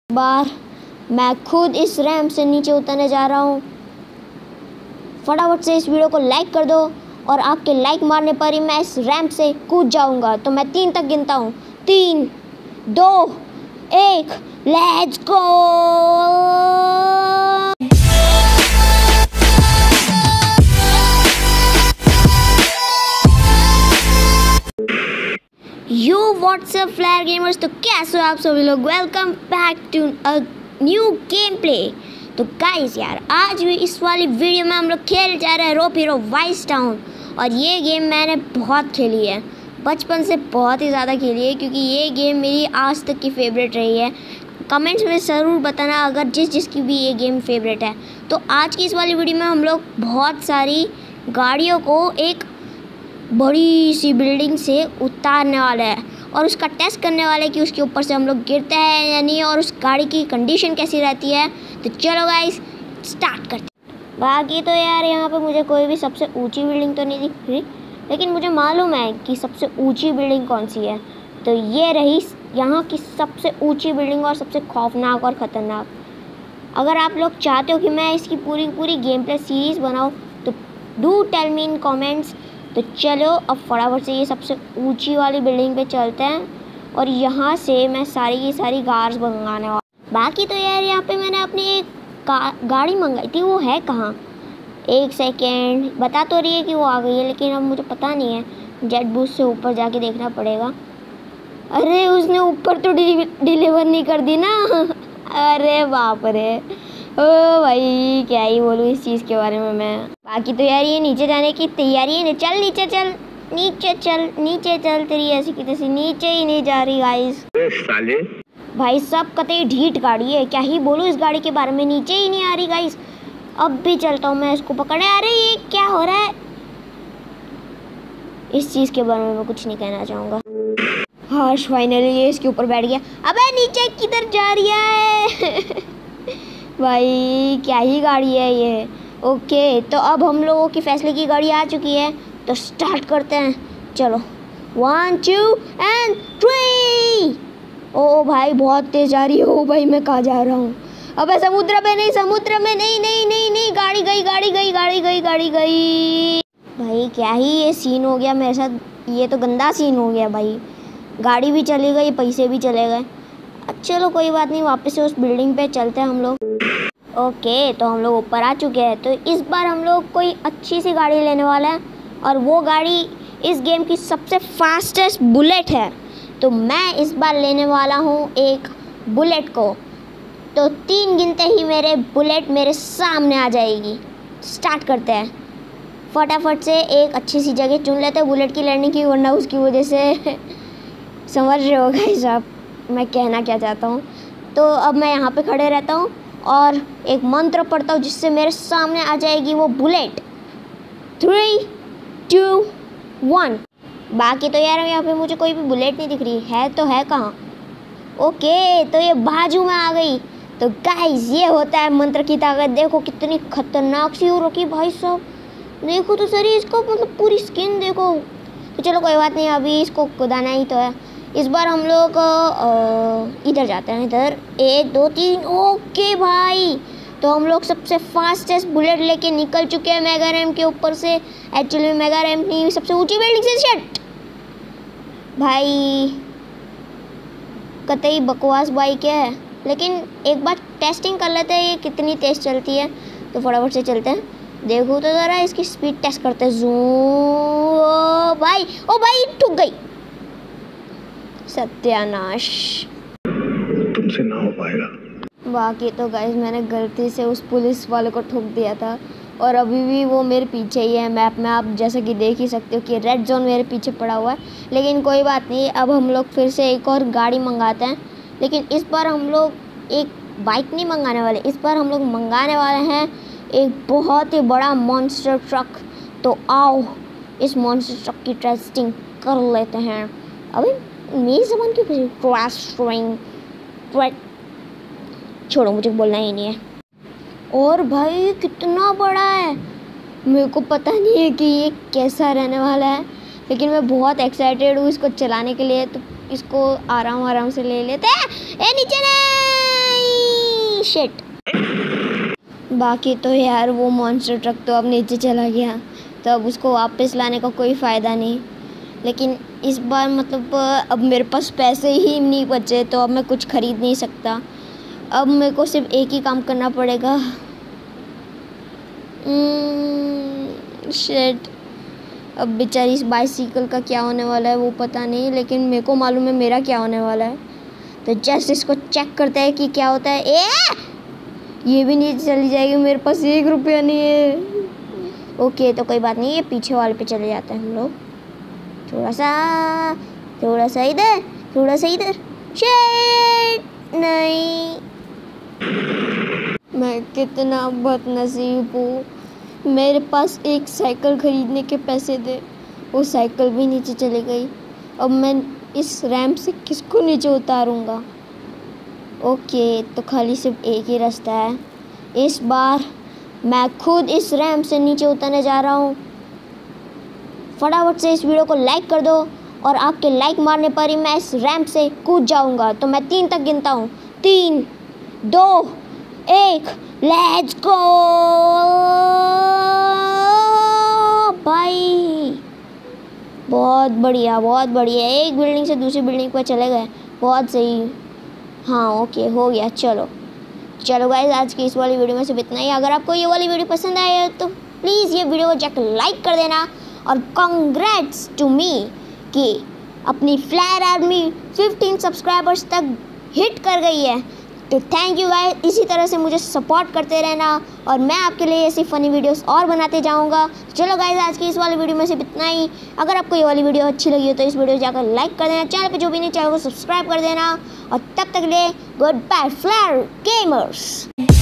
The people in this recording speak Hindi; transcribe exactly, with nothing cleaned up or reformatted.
बार मैं खुद इस रैंप से नीचे उतरने जा रहा हूँ। फटाफट से इस वीडियो को लाइक कर दो और आपके लाइक मारने पर ही मैं इस रैंप से कूद जाऊँगा। तो मैं तीन तक गिनता हूँ। तीन, दो, एक, let's go. Yo what's up flare gamers, तो कैसे हो आप सभी लोग। Welcome back to a new game play. तो गाइस यार, आज भी इस वाली वीडियो में हम लोग खेल जा रहे हैं रोप हीरो वाइस टाउन। और ये गेम मैंने बहुत खेली है, बचपन से बहुत ही ज़्यादा खेली है, क्योंकि ये गेम मेरी आज तक की फेवरेट रही है। कमेंट्स में ज़रूर बताना अगर जिस जिसकी भी ये गेम फेवरेट है। तो आज की इस वाली वीडियो में हम लोग बहुत सारी गाड़ियों को एक बड़ी सी बिल्डिंग से उतारने वाले हैं और उसका टेस्ट करने वाले कि उसके ऊपर से हम लोग गिरते हैं या नहीं, और उस गाड़ी की कंडीशन कैसी रहती है। तो चलो गाइस स्टार्ट करते हैं। बाकी तो यार यहाँ पे मुझे कोई भी सबसे ऊंची बिल्डिंग तो नहीं दिख रही, लेकिन मुझे मालूम है कि सबसे ऊंची बिल्डिंग कौन सी है। तो ये रही यहाँ की सबसे ऊँची बिल्डिंग और सबसे खौफनाक और ख़तरनाक। अगर आप लोग चाहते हो कि मैं इसकी पूरी पूरी गेम प्ले सीरीज़ बनाऊँ तो do tell me in comments. तो चलो अब फटाफट से ये सबसे ऊंची वाली बिल्डिंग पे चलते हैं और यहाँ से मैं सारी की सारी कार्स मंगाने वाला। बाकी तो यार यहाँ पे मैंने अपनी एक गाड़ी मंगाई थी, वो है कहाँ। एक सेकेंड, बता तो रही है कि वो आ गई है, लेकिन अब मुझे पता नहीं है। जेट बूस्ट से ऊपर जाके देखना पड़ेगा। अरे उसने ऊपर तो डिलीवर नहीं कर दी ना। अरे बाप रे, ओ भाई क्या ही बोलूँ इस चीज़ के बारे में मैं। बाकी तो यार ये नीचे जाने की तैयारी है। चल नीचे चल, नीचे चल, नीचे चल। तेरी ऐसी की तैसी नीचे ही नहीं जा रही गाइस। साले भाई सब कतई ढीठ गाड़ी है, क्या ही बोलूँ इस गाड़ी के बारे में, नीचे ही नहीं आ रही गाइस। अब भी चलता हूँ मैं इसको पकड़े। अरे ये क्या हो रहा है, इस चीज़ के बारे में मैं कुछ नहीं कहना चाहूँगा। हाँ फाइनली ये इसके ऊपर बैठ गया। अबे नीचे किधर जा रही है। भाई क्या ही गाड़ी है ये। ओके तो अब हम लोगों की फैसले की गाड़ी आ चुकी है, तो स्टार्ट करते हैं। चलो वन टू एंड थ्री। ओ भाई बहुत तेज जा रही है। ओ भाई मैं कहाँ जा रहा हूँ। अबे समुद्र में नहीं, समुद्र में नहीं, नहीं नहीं नहीं, गाड़ी गई, गाड़ी गई, गाड़ी गई, गाड़ी गई। भाई क्या ही ये सीन हो गया मेरे साथ, ये तो गंदा सीन हो गया भाई। गाड़ी भी चली गई, पैसे भी चले गए। चलो कोई बात नहीं, वापस से उस बिल्डिंग पे चलते हैं हम लोग। ओके तो हम लोग ऊपर आ चुके हैं। तो इस बार हम लोग कोई अच्छी सी गाड़ी लेने वाला है, और वो गाड़ी इस गेम की सबसे फास्टेस्ट बुलेट है। तो मैं इस बार लेने वाला हूँ एक बुलेट को। तो तीन गिनते ही मेरे बुलेट मेरे सामने आ जाएगी। स्टार्ट करते हैं। फटाफट से एक अच्छी सी जगह चुन लेते हैं बुलेट की लैंडिंग की, वरना उसकी वजह से समझ रहे हो गाइस आप मैं कहना क्या चाहता हूँ। तो अब मैं यहाँ पे खड़े रहता हूँ और एक मंत्र पढ़ता हूँ, जिससे मेरे सामने आ जाएगी वो बुलेट। Three to one. बाकी तो यार यहाँ पे मुझे कोई भी बुलेट नहीं दिख रही है। तो है कहाँ। ओके तो ये बाजू में आ गई। तो गाइस ये होता है मंत्र की ताकत। देखो कितनी खतरनाक सी हो रखी भाई साहब, देखो तो सही इसको, मतलब पूरी स्किन देखो। तो चलो कोई बात नहीं, अभी इसको कुदाना ही तो है। इस बार हम लोग इधर जाते हैं, इधर एक दो तीन। ओके भाई तो हम लोग सबसे फास्टेस्ट बुलेट लेके निकल चुके हैं मेगा रैंप के ऊपर से। एक्चुअली मेगा रैंप नहीं, सबसे ऊंची बिल्डिंग से। शिट भाई कतई बकवास बाइक है, लेकिन एक बार टेस्टिंग कर लेते हैं ये कितनी तेज चलती है। तो फटाफट से चलते हैं। देखो तो ज़रा इसकी स्पीड टेस्ट करते हैं। जूम। ओ भाई, ओ भाई ठुक गई। सत्यानाश, तुमसे ना हो पाएगा। बाकी तो गाइस मैंने गलती से उस पुलिस वाले को ठोक दिया था, और अभी भी वो मेरे पीछे ही है। मैप में आप जैसा कि देख ही सकते हो कि रेड जोन मेरे पीछे पड़ा हुआ है। लेकिन कोई बात नहीं, अब हम लोग फिर से एक और गाड़ी मंगाते हैं। लेकिन इस बार हम लोग एक बाइक नहीं मंगाने वाले, इस बार हम लोग मंगाने वाले हैं एक बहुत ही बड़ा मॉन्स्टर ट्रक। तो आओ इस मॉन्स्टर ट्रक की टेस्टिंग कर लेते हैं। अभी मेरी ज़बान क्यों फंसी, ट्रैक छोड़ो, मुझे बोलना ही नहीं है। और भाई कितना बड़ा है, मेरे को पता नहीं है कि ये कैसा रहने वाला है, लेकिन मैं बहुत एक्साइटेड हूँ इसको चलाने के लिए। तो इसको आराम आराम से ले लेते हैं। ए नीचे नहीं, शिट। बाकी तो यार वो मॉन्स्टर ट्रक तो अब नीचे चला गया, तो अब उसको वापस लाने का कोई फ़ायदा नहीं। लेकिन इस बार मतलब अब मेरे पास पैसे ही नहीं बचे, तो अब मैं कुछ ख़रीद नहीं सकता। अब मेरे को सिर्फ एक ही काम करना पड़ेगा। शिट, अब बेचारी इस बाइसिकल का क्या होने वाला है वो पता नहीं, लेकिन मेरे को मालूम है मेरा क्या होने वाला है। तो जस्ट इसको चेक करते हैं कि क्या होता है। ए ये भी नीचे चली जाएगी, मेरे पास एक रुपया नहीं है। ओके तो कोई बात नहीं, ये पीछे वाले पे चले जाते हैं हम लोग। थोड़ा सा थोड़ा सा इधर, थोड़ा सा इधर। शिट नहीं, मैं कितना बदनसीब हूँ। मेरे पास एक साइकिल ख़रीदने के पैसे थे, वो साइकिल भी नीचे चली गई। अब मैं इस रैंप से किसको नीचे उतारूँगा। ओके तो खाली सिर्फ एक ही रास्ता है। इस बार मैं खुद इस रैंप से नीचे उतरने जा रहा हूँ। फटाफट से इस वीडियो को लाइक कर दो, और आपके लाइक मारने पर ही मैं इस रैंप से कूद जाऊँगा। तो मैं तीन तक गिनता हूँ। तीन, दो, एक, लेट्स गो भाई। बहुत बढ़िया, बहुत बढ़िया। एक बिल्डिंग से दूसरी बिल्डिंग पर चले गए, बहुत सही। हाँ ओके हो गया। चलो चलो गाइस, आज की इस वाली वीडियो में सिर्फ इतना ही। अगर आपको ये वाली वीडियो पसंद आई है तो प्लीज़ ये वीडियो को जाकर लाइक कर देना, और कॉन्ग्रेट्स टू मी कि अपनी फ्लायर आर्मी फिफ्टीन सब्सक्राइबर्स तक हिट कर गई है। तो थैंक यू गाइस, इसी तरह से मुझे सपोर्ट करते रहना, और मैं आपके लिए ऐसी फ़नी वीडियोस और बनाते जाऊंगा। चलो गाइस, आज की इस वाली वीडियो में सिर्फ इतना ही। अगर आपको ये वाली वीडियो अच्छी लगी हो तो इस वीडियो को जाकर लाइक कर देना, चैनल पे जो भी नहीं चैनल को सब्सक्राइब कर देना, और तब तक के लिए गुड बाय फ्लायर गेमर्स।